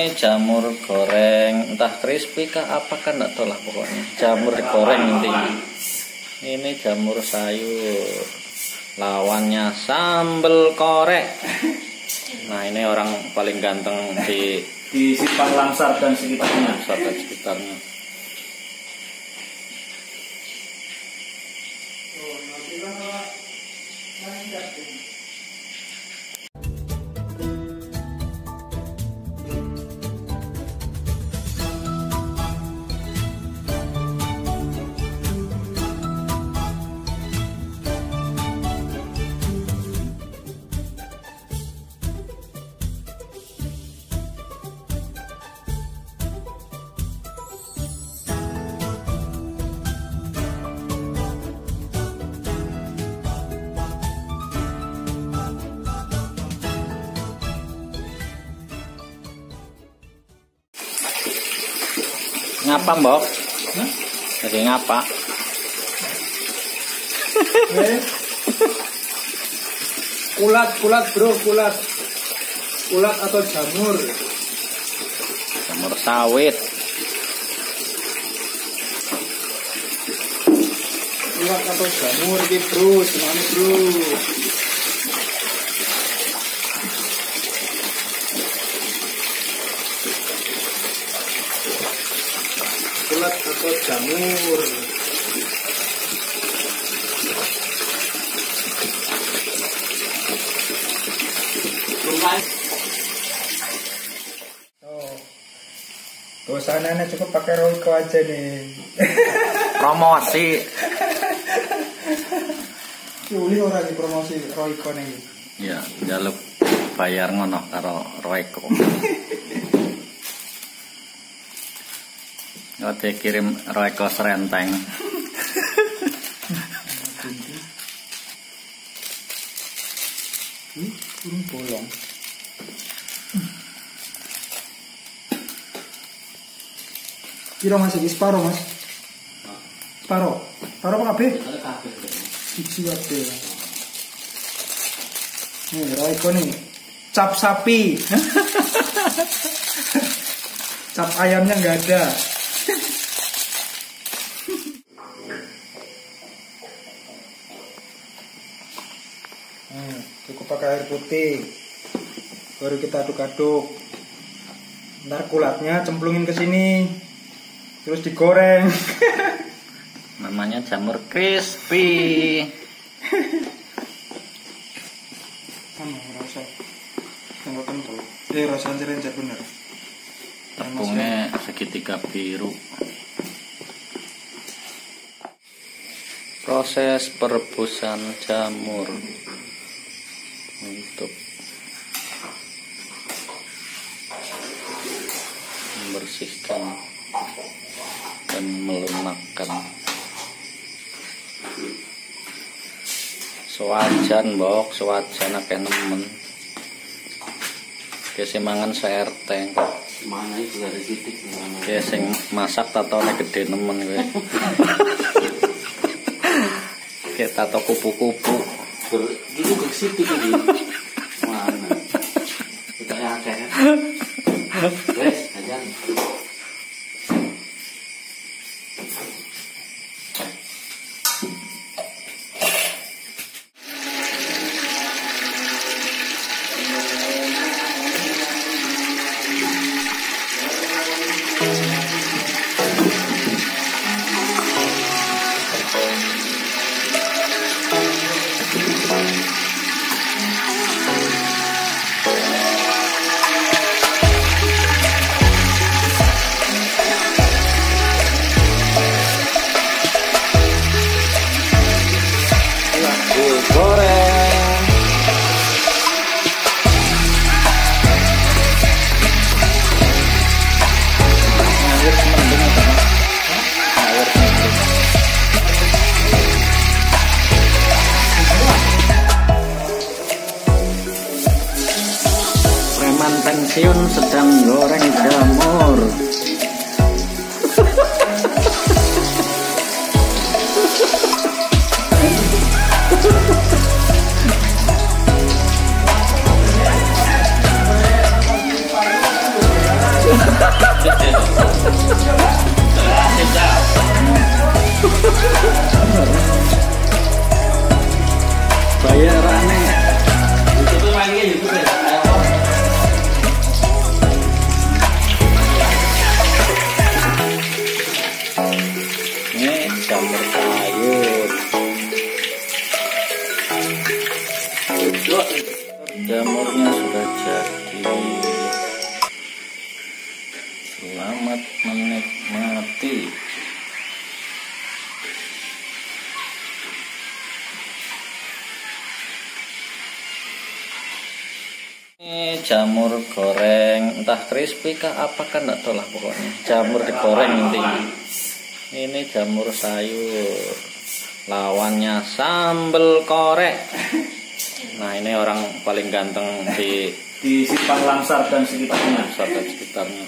Ini jamur goreng, entah crispy kah apa kan enggak tahu lah pokoknya. Jamur digoreng intinya. Ini jamur sayur. Lawannya sambal korek. Nah, ini orang paling ganteng di Simpang Langsar dan sekitarnya. Langsar dan sekitarnya. Ngapa, Mbok? Hah? Lagi ngapa? Kulat bro, kulat atau jamur. Jamur sawit. Kulat atau jamur ini bro, semuanya bro. Kulat atau jamur. Dosananya cukup pakai Royco aja nih. Promosi. Uli orang di promosi Royco nih. Ya, jaluk bayar ngono karo Royco. Oke, kirim Royco serenteng. Turun bolong. Kira masih di separuh mas? Separuh apa kabeh? Siji kabeh. Nih Royco nih, cap sapi. Cap ayamnya nggak ada. Cukup pakai air putih, baru kita aduk-aduk. Ntar kulatnya cemplungin ke sini, terus digoreng. Namanya jamur crispy. Sama rasa, nggak kental. Rasa anjir bener. Tepungnya segitiga biru. Proses perebusan jamur untuk membersihkan dan melunakkan. Sewajan Mbok, sewajan akeh nemen. Kese mangan serteng. Mana itu dari titik mana? Ya sing masak tatone gede nemen kowe. Kayak tato kupu-kupu. Itu ke situ ini. Mana? Kita yang akeh. Wes, aja. pensiun sedang goreng jamur. Bayarannya Itu tuh mainnya itu ya. ini jamur sayur. Jamurnya sudah jadi. Selamat menikmati. Ini jamur goreng, entah crispy kah apa kan enggak tahu lah pokoknya. Jamur digoreng intinya. Ini jamur sayur. Lawannya sambal korek. Nah, ini orang paling ganteng di Simpang Lamsar dan sekitarnya. sekitarnya.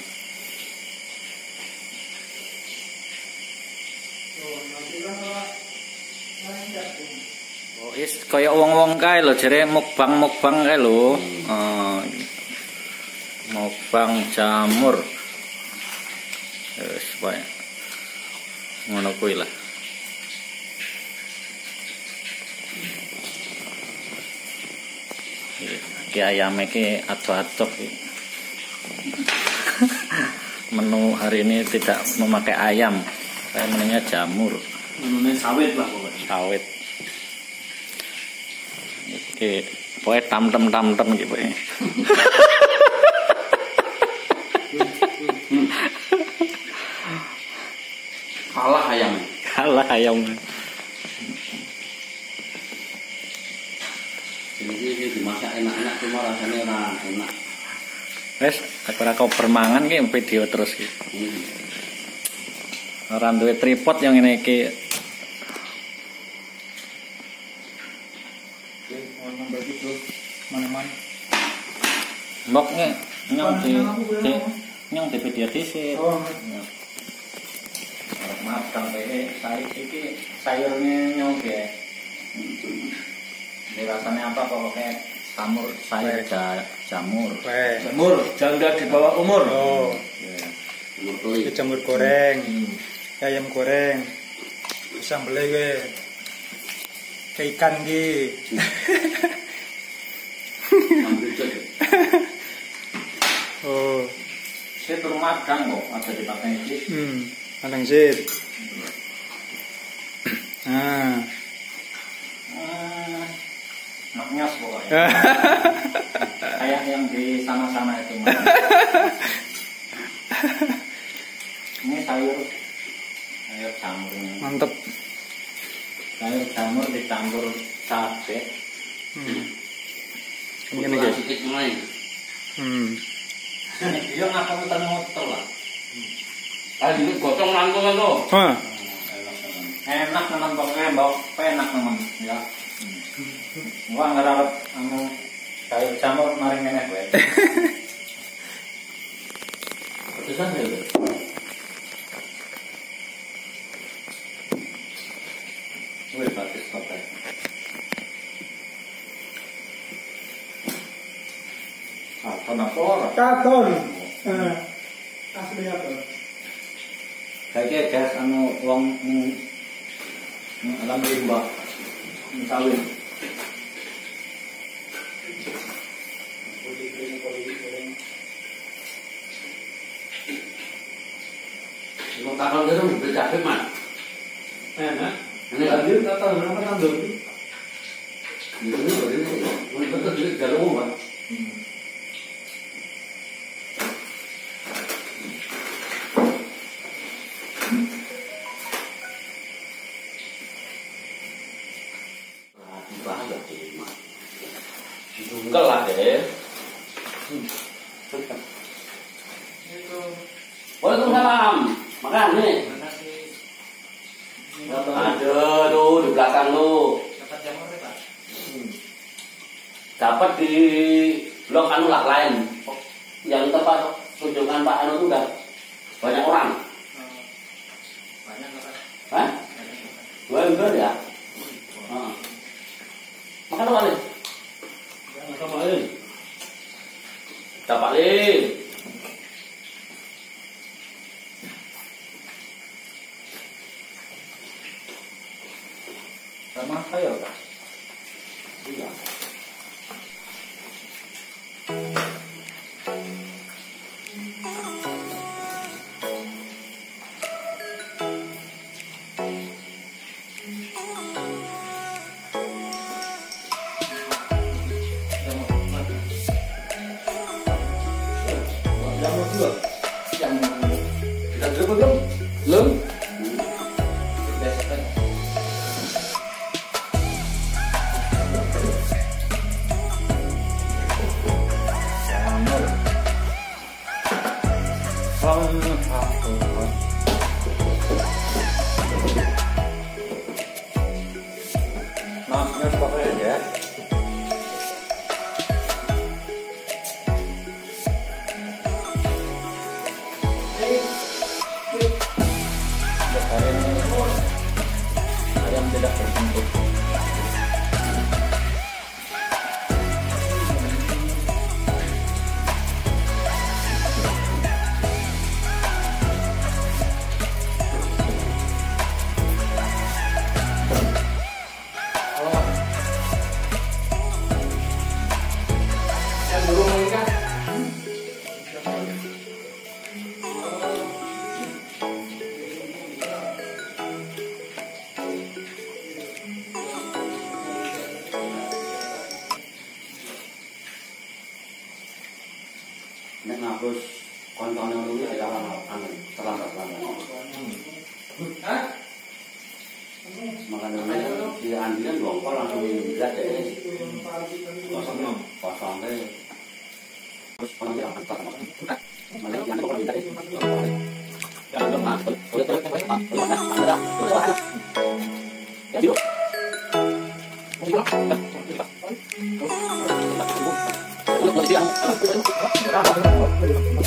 Oh, kayak wong-wong kae lho, jere mukbang kae lho. Mukbang jamur. Wis bae. Ngono kuwi lah. Iki ayam iki ado-ado iki. Menu hari ini tidak memakai ayam. Saya menunya jamur. Menunya sawit lah pokoknya. Sawit. Oke, pokoknya tam-tem gitu ya. Kalah ayam. Kalah ayam. Ini dimasak enak-enak cuma rasanya enak. Wes, aku kau permangan ki video terus ki. Ora duwe tripod yang ini ki. Mana-mana. Mboknya nyong di video dhisik. Oh. Maaf Kang PE, sayurnya nyong ya. Ini rasanya apa pokoknya sayur jamur. Jamur, janda di bawah umur. Oh. Jamur teli. Jamur goreng. Ayam goreng. Sambelnya gue. Kayak ikan ki. Oh. Saya turun makan kok, ada di pakai ini. Padang sip. Nah. Maknyas pokoknya. Kayak yang di sana-sana itu. Ini sayur jamur. Mantep. Sayur jamur dicampur cabai. Ini guys. Sedikit main. Dia ngapa muter lah. Ini gotong langsung itu. Enak teman pokoknya bau enak teman ya. Gua ngarep sayur jamur maring meneh kowe. Pedesan ya. Wih, bagus banget. Katon apa ora? Katon. Asli apa? Kayak gas wong alam rimba. Sawit. Mau takal dulu bercapek mas. Enak. Ini Lanjut kata berapa tandur? ini betul di jalur mas. Bahaya sih mas. Enggak lah deh. Waalaikumsalam. Makan nih. Ada tuh di belakang lu. Dapat jamur ya, Pak? Dapat di blok anu lah lain. Yang tempat kunjungan Pak Anu tuh udah banyak orang. Banyak Pak. Hah? Dua ember ya? Makan apa nih? Makan apa nih? Dapat nih. Kamu dulu. Yang kita dulu belum? Belum. Maafnya pokoknya ya. Ayam tidak berbentuk. Yang dulu mengikat. Nek ngapus konten yang dulu ya terlambat. Hah? Makanya di Andian dongkol langsung lihat deh. Kosong deh. Terus panggil apa? Mana yang dongkol tadi? Jangan lupa. Ya,